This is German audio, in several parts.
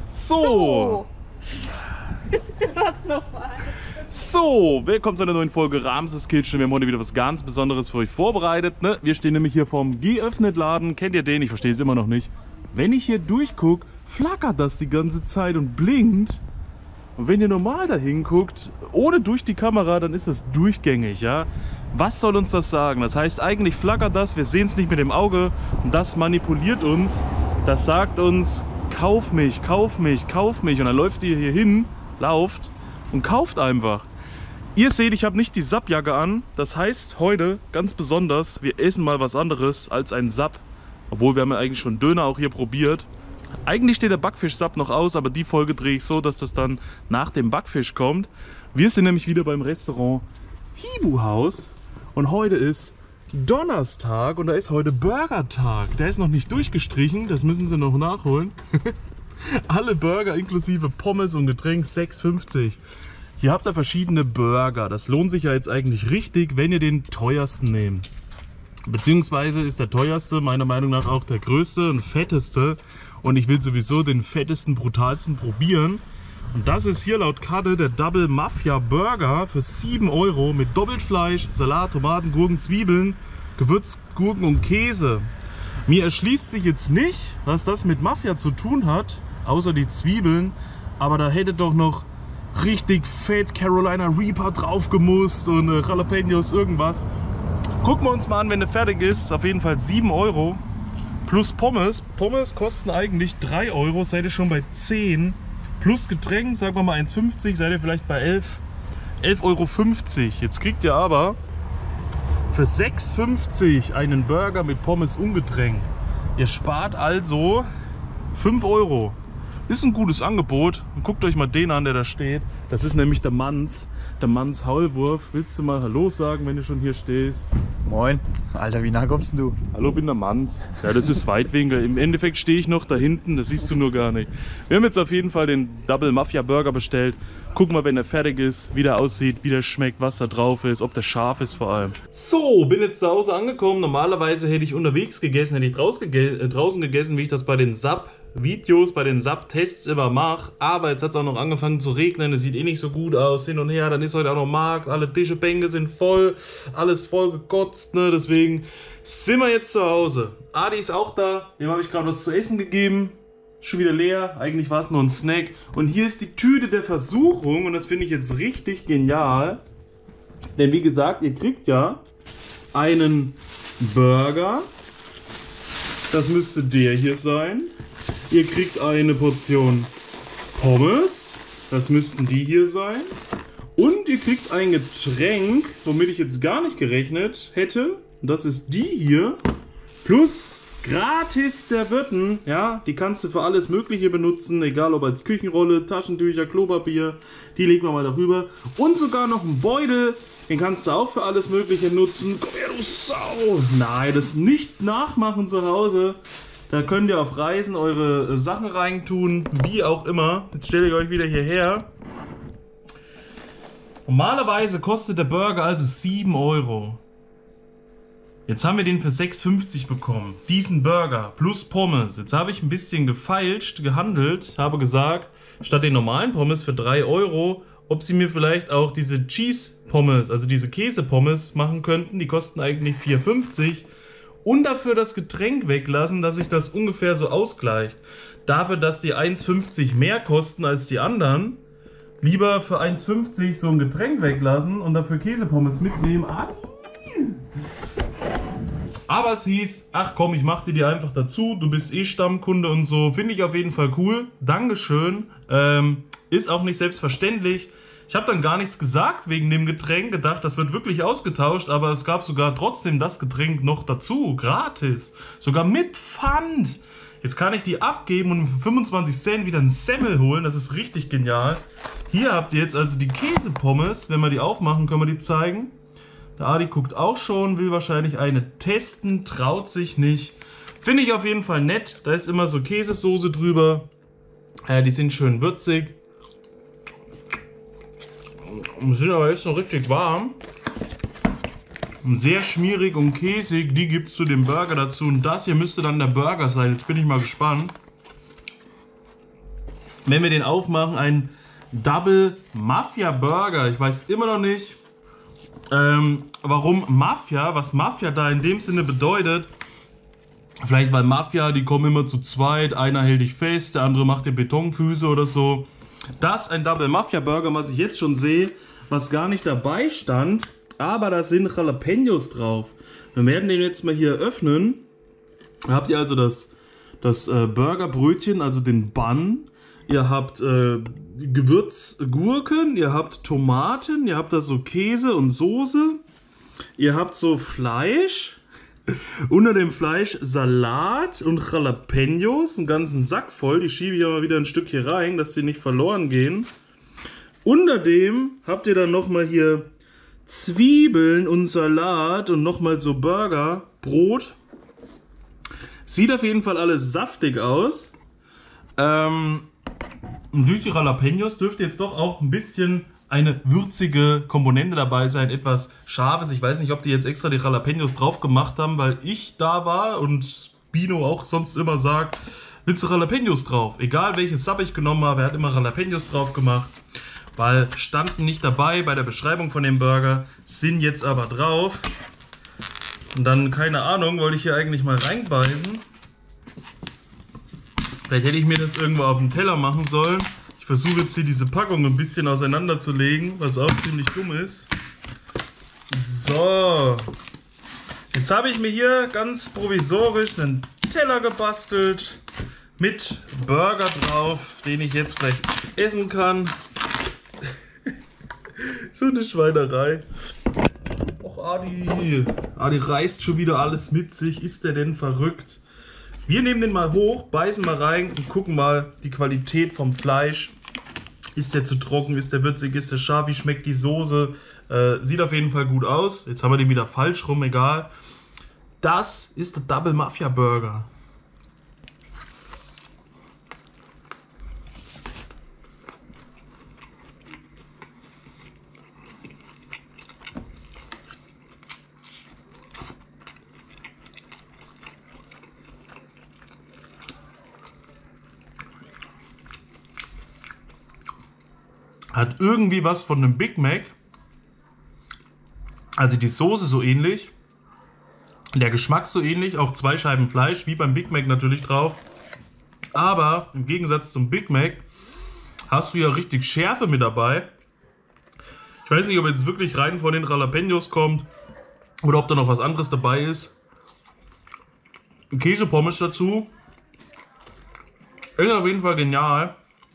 So. So, willkommen zu einer neuen Folge Ramses Kitchen. Wir haben heute wieder was ganz Besonderes für euch vorbereitet. Ne? Wir stehen nämlich hier vorm Geöffnet-Laden. Kennt ihr den? Ich verstehe es immer noch nicht. Wenn ich hier durchgucke, flackert das die ganze Zeit und blinkt. Und wenn ihr normal dahin guckt, ohne durch die Kamera, dann ist das durchgängig, ja? Was soll uns das sagen? Das heißt, eigentlich flackert das, wir sehen es nicht mit dem Auge und das manipuliert uns. Das sagt uns, kauf mich, kauf mich, kauf mich. Und dann läuft ihr hier hin, lauft und kauft einfach. Ihr seht, ich habe nicht die Sapp-Jacke an. Das heißt, heute ganz besonders, wir essen mal was anderes als ein Sapp. Obwohl, wir haben ja eigentlich schon Döner auch hier probiert. Eigentlich steht der Backfisch-Sapp noch aus, aber die Folge drehe ich so, dass das dann nach dem Backfisch kommt. Wir sind nämlich wieder beim Restaurant Hibu-Haus und heute ist Donnerstag und da ist heute Burgertag. Der ist noch nicht durchgestrichen, das müssen sie noch nachholen. Alle Burger inklusive Pommes und Getränk 6,50. Hier habt ihr verschiedene Burger. Das lohnt sich ja jetzt eigentlich richtig, wenn ihr den teuersten nehmt. Beziehungsweise ist der teuerste meiner Meinung nach auch der größte und fetteste. Und ich will sowieso den fettesten, brutalsten probieren. Und das ist hier laut Karte der Double Mafia Burger für 7 € mit Doppelfleisch, Salat, Tomaten, Gurken, Zwiebeln, Gewürzgurken und Käse. Mir erschließt sich jetzt nicht, was das mit Mafia zu tun hat, außer die Zwiebeln. Aber da hätte doch noch richtig fett Carolina Reaper drauf gemusst und Jalapenos, irgendwas. Gucken wir uns mal an, wenn der fertig ist. Auf jeden Fall 7 € plus Pommes. Pommes kosten eigentlich 3 €, seid ihr schon bei 10. Plus Getränk, sagen wir mal 1,50, seid ihr vielleicht bei 11,50 €. Jetzt kriegt ihr aber für 6,50 einen Burger mit Pommes und Getränk. Ihr spart also 5 €. Ist ein gutes Angebot. Und guckt euch mal den an, der da steht. Das ist nämlich der Manns Haulwurf. Willst du mal Hallo sagen, wenn du schon hier stehst? Moin. Alter, wie nah kommst denn du? Hallo, bin der Manns. Ja, das ist Weitwinkel. Im Endeffekt stehe ich noch da hinten, das siehst du nur gar nicht. Wir haben jetzt auf jeden Fall den Double Mafia Burger bestellt. Gucken mal, wenn er fertig ist, wie der aussieht, wie der schmeckt, was da drauf ist, ob der scharf ist vor allem. So, bin jetzt zu Hause angekommen. Normalerweise hätte ich unterwegs gegessen, hätte ich draußen gegessen, wie ich das bei den Sapp-Videos, bei den Sapp-Tests immer mache. Aber jetzt hat es auch noch angefangen zu regnen, es sieht eh nicht so gut aus, hin und her. Dann ist heute auch noch Markt, alle Tische, Bänke sind voll, alles voll gekotzt, ne? Deswegen sind wir jetzt zu Hause. Adi ist auch da, dem habe ich gerade was zu essen gegeben. Schon wieder leer, eigentlich war es nur ein Snack. Und hier ist die Tüte der Versuchung und das finde ich jetzt richtig genial. Denn wie gesagt, ihr kriegt ja einen Burger. Das müsste der hier sein. Ihr kriegt eine Portion Pommes. Das müssten die hier sein. Und ihr kriegt ein Getränk, womit ich jetzt gar nicht gerechnet hätte. Und das ist die hier. Plus gratis Servietten, ja, die kannst du für alles Mögliche benutzen, egal ob als Küchenrolle, Taschentücher, Klopapier, die legen wir mal darüber. Und sogar noch einen Beutel, den kannst du auch für alles Mögliche nutzen. Komm her, du Sau! Nein, das nicht nachmachen zu Hause. Da könnt ihr auf Reisen eure Sachen reintun, wie auch immer. Jetzt stelle ich euch wieder hierher. Normalerweise kostet der Burger also 7 €. Jetzt haben wir den für 6,50 bekommen. Diesen Burger plus Pommes. Jetzt habe ich ein bisschen gefeilscht, gehandelt. Habe gesagt, statt den normalen Pommes für 3 €, ob sie mir vielleicht auch diese Cheese Pommes, also diese Käsepommes machen könnten. Die kosten eigentlich 4,50. Und dafür das Getränk weglassen, dass sich das ungefähr so ausgleicht. Dafür, dass die 1,50 mehr kosten als die anderen, lieber für 1,50 so ein Getränk weglassen und dafür Käsepommes mitnehmen. Aber es hieß, ach komm, ich mach dir die einfach dazu, du bist eh Stammkunde und so. Finde ich auf jeden Fall cool. Dankeschön. Ist auch nicht selbstverständlich. Ich habe dann gar nichts gesagt wegen dem Getränk, gedacht, das wird wirklich ausgetauscht, aber es gab sogar trotzdem das Getränk noch dazu, gratis. Sogar mit Pfand. Jetzt kann ich die abgeben und für 25 Cent wieder einen Semmel holen, das ist richtig genial. Hier habt ihr jetzt also die Käsepommes, wenn wir die aufmachen, können wir die zeigen. Der Adi guckt auch schon, will wahrscheinlich eine testen, traut sich nicht. Finde ich auf jeden Fall nett. Da ist immer so Käsesoße drüber. Die sind schön würzig. Und sind aber jetzt noch richtig warm. Sehr schmierig und käsig. Die gibt es zu dem Burger dazu. Und das hier müsste dann der Burger sein. Jetzt bin ich mal gespannt. wenn wir den aufmachen, ein Double Mafia Burger. Ich weiß immer noch nicht, warum Mafia, was Mafia da in dem Sinne bedeutet. Vielleicht weil Mafia, die kommen immer zu zweit, einer hält dich fest, der andere macht dir Betonfüße oder so. Das ist ein Double Mafia Burger, was ich jetzt schon sehe, was gar nicht dabei stand, aber da sind Jalapenos drauf. Wir werden den jetzt mal hier öffnen. Da habt ihr also das Burgerbrötchen, also den Bun. Ihr habt Gewürzgurken, ihr habt Tomaten, ihr habt da so Käse und Soße. Ihr habt so Fleisch. Unter dem Fleisch Salat und Jalapenos, einen ganzen Sack voll. Die schiebe ich aber wieder ein Stück hier rein, dass die nicht verloren gehen. Unter dem habt ihr dann nochmal hier Zwiebeln und Salat und nochmal so Burger, Brot. Sieht auf jeden Fall alles saftig aus. Und durch die Jalapenos dürfte jetzt doch auch ein bisschen eine würzige Komponente dabei sein, etwas Scharfes. Ich weiß nicht, ob die jetzt extra die Jalapenos drauf gemacht haben, weil ich da war und Bino auch sonst immer sagt, willst du Jalapenos drauf? Egal welches Sub ich genommen habe, er hat immer Jalapenos drauf gemacht, weil standen nicht dabei bei der Beschreibung von dem Burger, sind jetzt aber drauf. Und dann, keine Ahnung, wollte ich hier eigentlich mal reinbeißen. Vielleicht hätte ich mir das irgendwo auf den Teller machen sollen. Ich versuche jetzt hier diese Packung ein bisschen auseinanderzulegen, was auch ziemlich dumm ist. So. Jetzt habe ich mir hier ganz provisorisch einen Teller gebastelt mit Burger drauf, den ich jetzt gleich essen kann. So eine Schweinerei. Och, Adi reißt schon wieder alles mit sich. Ist der denn verrückt? Wir nehmen den mal hoch, beißen mal rein und gucken mal die Qualität vom Fleisch. Ist der zu trocken, ist der würzig, ist der scharf, wie schmeckt die Soße? Sieht auf jeden Fall gut aus. Jetzt haben wir den wieder falsch rum, egal. Das ist der Double Mafia Burger. Hat irgendwie was von einem Big Mac. Also die Soße so ähnlich. Der Geschmack so ähnlich. Auch 2 Scheiben Fleisch, wie beim Big Mac natürlich drauf. Aber im Gegensatz zum Big Mac hast du ja richtig Schärfe mit dabei. Ich weiß nicht, ob jetzt wirklich rein von den Jalapenos kommt. Oder ob da noch was anderes dabei ist. Käsepommes dazu. Ist auf jeden Fall genial.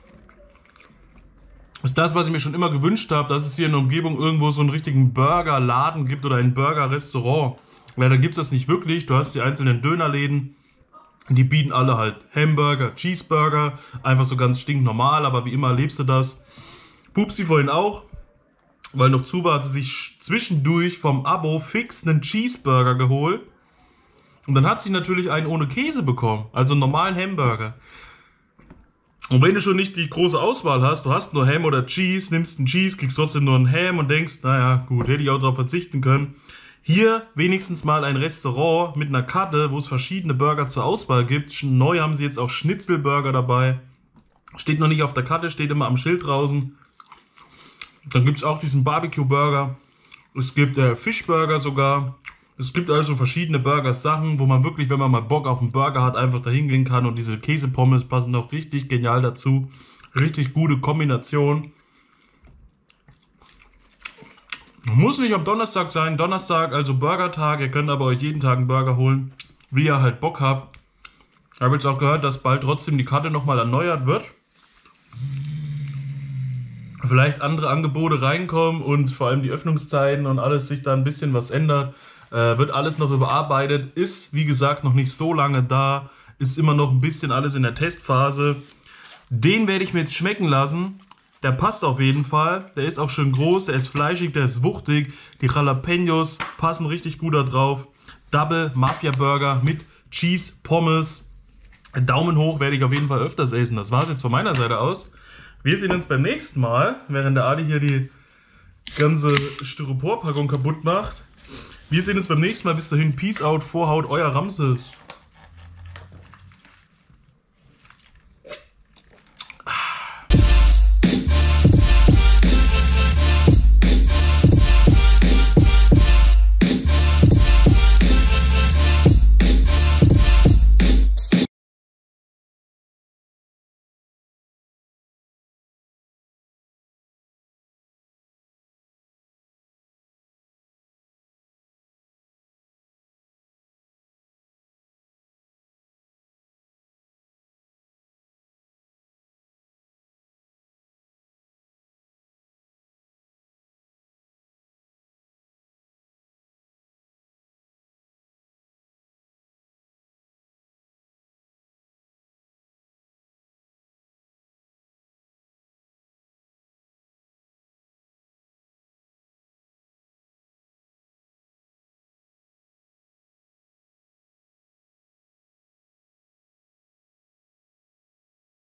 Ist das, was ich mir schon immer gewünscht habe, dass es hier in der Umgebung irgendwo so einen richtigen Burgerladen gibt oder ein Burger-Restaurant. Weil da gibt es das nicht wirklich. Du hast die einzelnen Dönerläden, die bieten alle halt Hamburger, Cheeseburger, einfach so ganz stinknormal, aber wie immer erlebst du das. Pupsi vorhin auch, weil noch zu war, hat sie sich zwischendurch vom Abo fix einen Cheeseburger geholt. Und dann hat sie natürlich einen ohne Käse bekommen, also einen normalen Hamburger. Und wenn du schon nicht die große Auswahl hast, du hast nur Ham oder Cheese, nimmst einen Cheese, kriegst trotzdem nur einen Ham und denkst, naja, gut, hätte ich auch darauf verzichten können. Hier wenigstens mal ein Restaurant mit einer Karte, wo es verschiedene Burger zur Auswahl gibt. Neu haben sie jetzt auch Schnitzelburger dabei. Steht noch nicht auf der Karte, steht immer am Schild draußen. Dann gibt es auch diesen Barbecue-Burger. Es gibt Fischburger sogar. Es gibt also verschiedene Burger-Sachen, wo man wirklich, wenn man mal Bock auf einen Burger hat, einfach dahin gehen kann. Und diese Käsepommes passen auch richtig genial dazu. Richtig gute Kombination. Muss nicht am Donnerstag sein. Donnerstag, also Burgertag. Ihr könnt aber euch jeden Tag einen Burger holen, wie ihr halt Bock habt. Ich habe jetzt auch gehört, dass bald trotzdem die Karte nochmal erneuert wird. Vielleicht andere Angebote reinkommen und vor allem die Öffnungszeiten und alles sich da ein bisschen was ändert. Wird alles noch überarbeitet, ist wie gesagt noch nicht so lange da, ist immer noch ein bisschen alles in der Testphase. Den werde ich mir jetzt schmecken lassen, der passt auf jeden Fall, der ist auch schön groß, der ist fleischig, der ist wuchtig, die Jalapenos passen richtig gut da drauf. Double Mafia Burger mit Cheese, Pommes, Daumen hoch, werde ich auf jeden Fall öfters essen. Das war es jetzt von meiner Seite aus. Wir sehen uns beim nächsten Mal, während der Adi hier die ganze Styroporpackung kaputt macht. Wir sehen uns beim nächsten Mal. Bis dahin, Peace out, Vorhaut, euer Ramses.